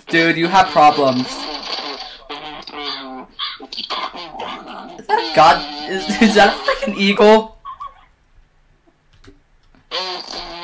Dude, you have problems. Is that a god? Is that a freaking eagle?